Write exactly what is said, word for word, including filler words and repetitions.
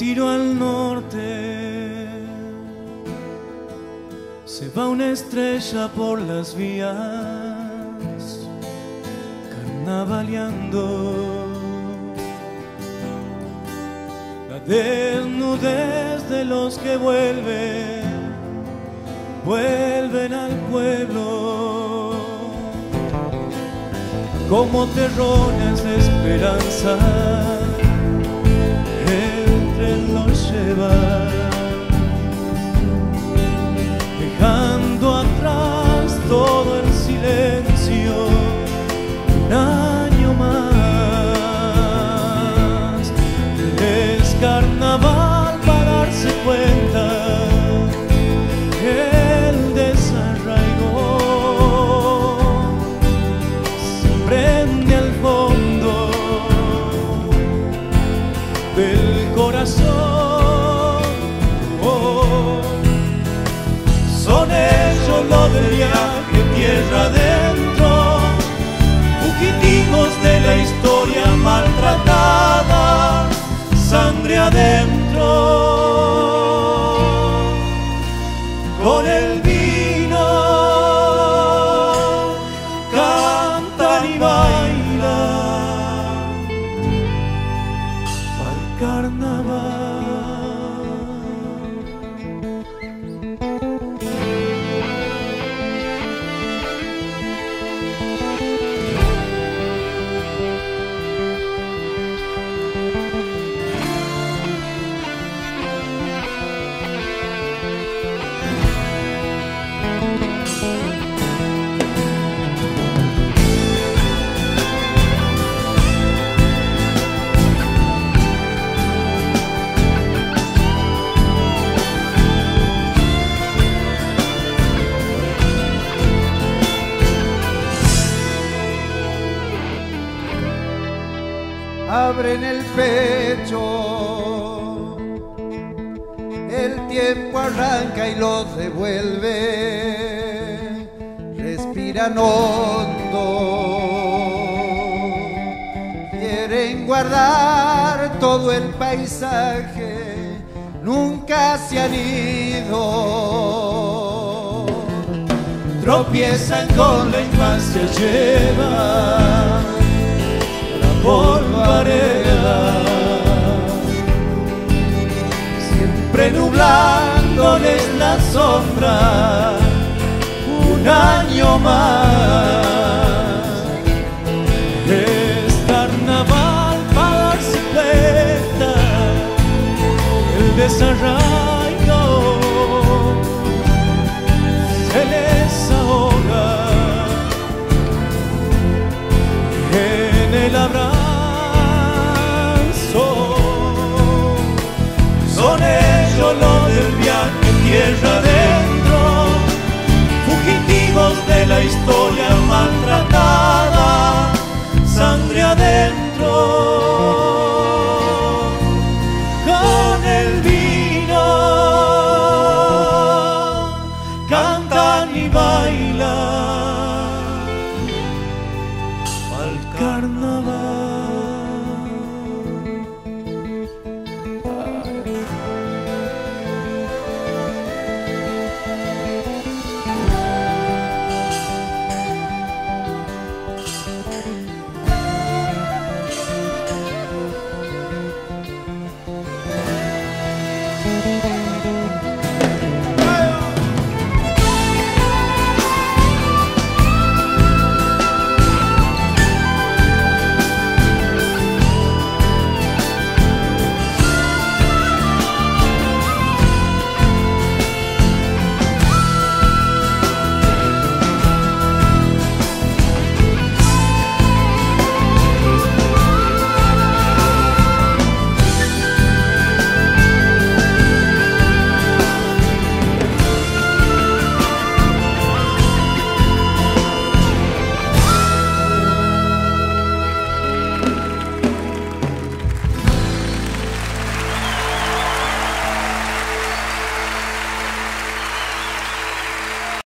tiro al norte, se va una estrella por las vías, carnavaleando. La desnudez de los que vuelven, vuelven al pueblo, como terrones de esperanza, el tren los lleva, dejando atrás todo el silencio. Un año más es carnaval para darse cuenta que el desarraigo se prende al fondo del corazón. Oh, son ellos los del viaje tierra adentro, fugitivos de la historia maltratada, sangre adentro. Con el vino cantan y bailan al carnaval. Abren el pecho, el tiempo arranca y los devuelve, respiran hondo, quieren guardar todo el paisaje, nunca se han ido, tropiezan con la infancia, llevan polvareda, siempre nublándoles la sombra, un año más.